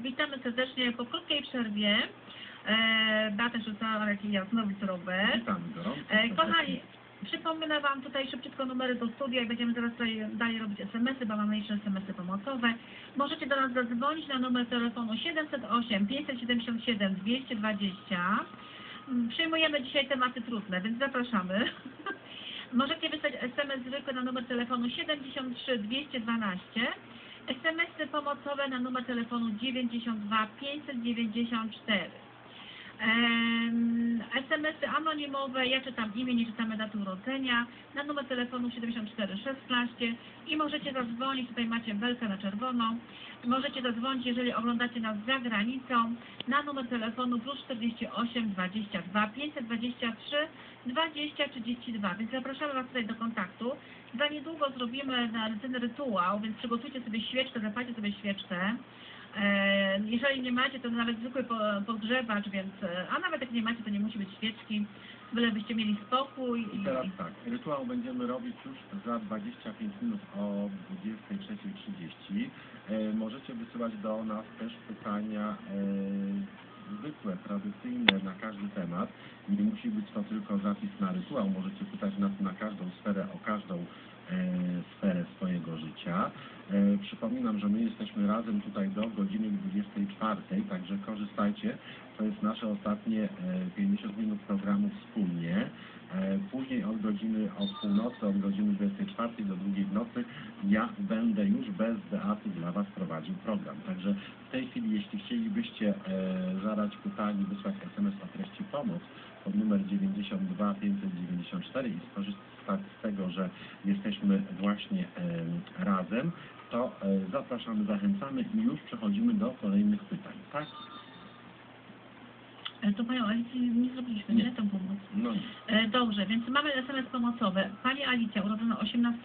Witamy serdecznie po krótkiej przerwie. Beata rzucała, ale ja znowu Robert. Witamy gorąco. Kochani, przypomnę Wam tutaj szybciutko numery do studia i będziemy teraz tutaj dalej robić SMS-y, bo mamy jeszcze SMS-y pomocowe. Możecie do nas zadzwonić na numer telefonu 708 577 220. Przyjmujemy dzisiaj tematy trudne, więc zapraszamy. Możecie wysłać SMS zwykły na numer telefonu 73 212. SMS-y pomocowe na numer telefonu 92 594. SMS-y anonimowe, ja czytam imię, nie czytamy daty urodzenia, na numer telefonu 7416 i możecie zadzwonić, tutaj macie belkę na czerwono, możecie zadzwonić, jeżeli oglądacie nas za granicą, na numer telefonu +48 22 523 20 32, więc zapraszamy Was tutaj do kontaktu. Za niedługo zrobimy ten rytuał, więc przygotujcie sobie świeczkę, zapalcie sobie świeczkę. Jeżeli nie macie, to nawet zwykły podgrzewacz, więc, a nawet jak nie macie, to nie musi być świeczki, bylebyście mieli spokój. I teraz tak, rytuał będziemy robić już za 25 minut o 23:30. Możecie wysyłać do nas też pytania zwykłe, tradycyjne na każdy temat. Nie musi być to tylko zapis na rytuał, możecie pytać nas na każdą sferę, o każdą sferę swojego życia. Przypominam, że my jesteśmy razem tutaj do godziny 24, także korzystajcie. To jest nasze ostatnie 50 minut programu wspólnie. Później od północy, od godziny 24 do 2 w nocy ja będę już bez Beaty dla Was prowadził program. Także w tej chwili, jeśli chcielibyście zadać pytanie, wysłać SMS o treści pomoc pod numer 92 594 i skorzystać z tego, że jesteśmy właśnie razem, to zapraszamy, zachęcamy i już przechodzimy do kolejnych pytań, tak? To Panią Alicję nie zrobiliśmy, nie? Tą pomoc. No. Dobrze, więc mamy SMS pomocowe. Pani Alicja, urodzona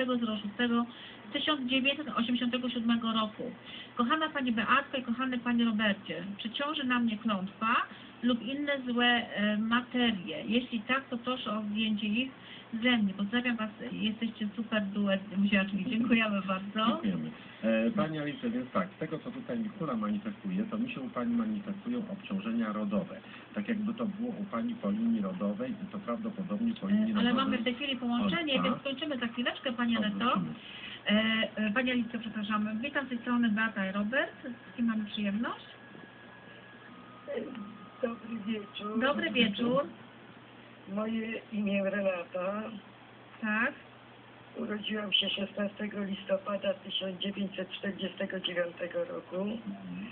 18.06.1987 roku. Kochana Pani Beatko i kochany Panie Robercie, czy ciąży na mnie klątwa lub inne złe materie? Jeśli tak, to proszę o zdjęcie ich ze mnie. Pozdrawiam Was, jesteście super duet buziaczki. Dziękujemy bardzo. Dziękujemy. Pani Alicja, więc tak, z tego co tutaj niektóra manifestuje, to mi się u Pani manifestują obciążenia rodowe. Tak jakby to było u Pani po linii rodowej i to prawdopodobnie po linii rodowej. Ale mamy w tej chwili połączenie, więc skończymy za chwileczkę, Pani Aneto. Pani Alicja, przepraszam. Witam z tej strony Beata i Robert. Z kim mamy przyjemność? Dobry wieczór. Dobry wieczór. Moje imię Renata. Tak. Urodziłam się 16 listopada 1949 roku.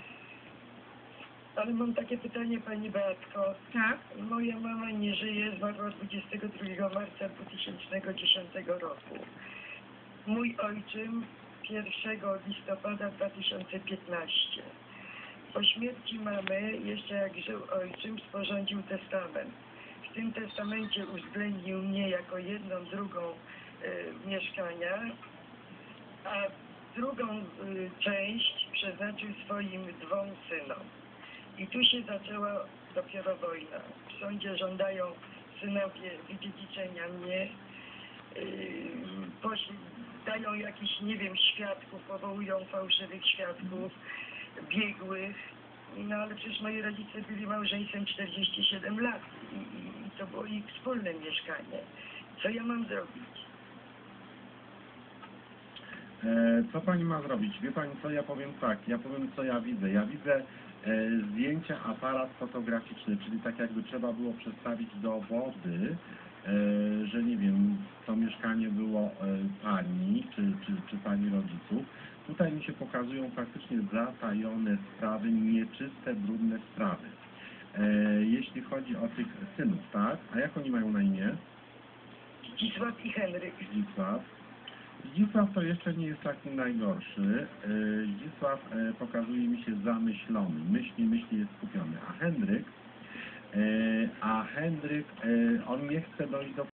Ale mam takie pytanie, Pani Beatko. Tak. Moja mama nie żyje, zmarła 22 marca 2010 roku. Mój ojczym 1 listopada 2015. Po śmierci mamy, jeszcze jak żył ojczym, sporządził testament. W tym testamencie uwzględnił mnie jako jedną drugą mieszkania, a drugą część przeznaczył swoim 2 synom. I tu się zaczęła dopiero wojna. W sądzie żądają synowie wydziedziczenia mnie, dają jakichś, nie wiem, świadków, powołują fałszywych świadków, biegłych. No ale przecież moi rodzice byli małżeństwem 47 lat i to było ich wspólne mieszkanie. Co ja mam zrobić? Co Pani ma zrobić? Wie Pani co, ja powiem tak, co ja widzę. Ja widzę zdjęcia, aparat fotograficzny, czyli tak jakby trzeba było przedstawić dowody, że nie wiem, to mieszkanie było Pani, czy Pani rodziców. Tutaj mi się pokazują faktycznie zatajone sprawy, nieczyste, brudne sprawy. Jeśli chodzi o tych synów, tak? A jak oni mają na imię? Zdzisław i Henryk. Zdzisław. Zdzisław to jeszcze nie jest taki najgorszy. Zdzisław pokazuje mi się zamyślony. Myśli jest skupiony. A Henryk, on nie chce dojść do